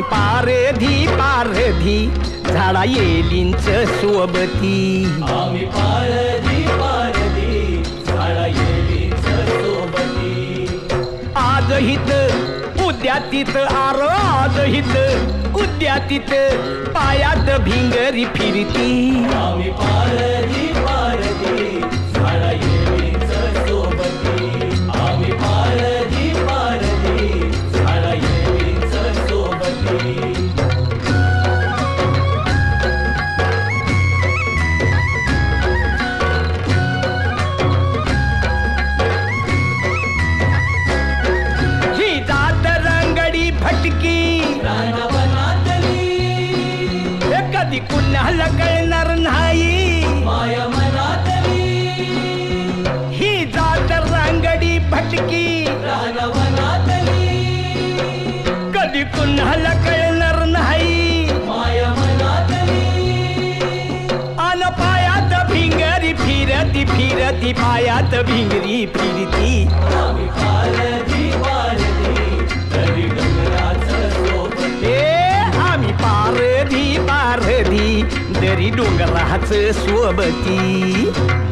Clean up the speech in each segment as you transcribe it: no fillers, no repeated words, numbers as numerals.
पारधी पारधी झाडा येलींच सोबती. आम्ही पारधी पारधी झाडा येलींच सोबती. आज हित उद्या तित आर आज हित उद्या तित पायात भिंगरी फिरती. आम्ही पारधी पारधी झाडा येलींच सोबती. आम्ही पारधी पारधी झाडा येलींच सोबती. ही जात रंगडी भटकी रानवनातली कधी कुणाला कळणार नाही. माया मनातली ही जात रंगडी भटकी रानवनातली कधी कुणाला कळणार नाही. माया मनातली. आन पायात भिंगरी फिरती फिरती पायात भिंगरी फिरती. आम्ही पारधी पारधी तरी डोंगराचं सोबती. आम्ही पारधी पारधी दरी डोंगराच सोबती.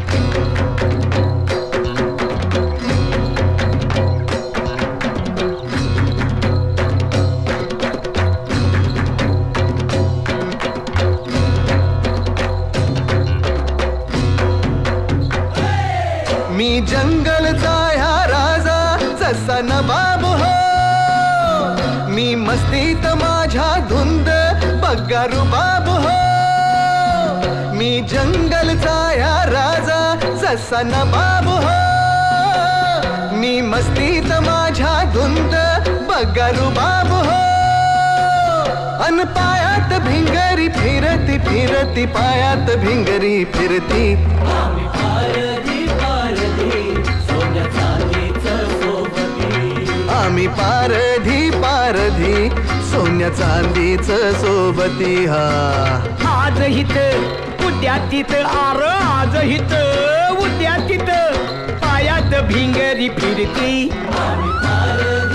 मी जंगलचा ह्या राजा जसा नवाब हो. मी मस्तीत माझ्या धुंद बग्गारू बाब हो. मी जंगलचा ह्या राजा जसा नवाब हो. मी मस्तीत माझ्या धुंद बग्गारू बाब हो. अन पायात भिंगरी फिरती फिरती पायात भिंगरी फिरती. आम्ही पारधी पारधी सोन्या चांदीचं सोबती. आम्ही पारधी पारधी सोन्या चांदीच सोबती. हा आज हित उद्या तित आर आज हित उद्या तित पायात भिंगरी फिरती. आम्ही पारधी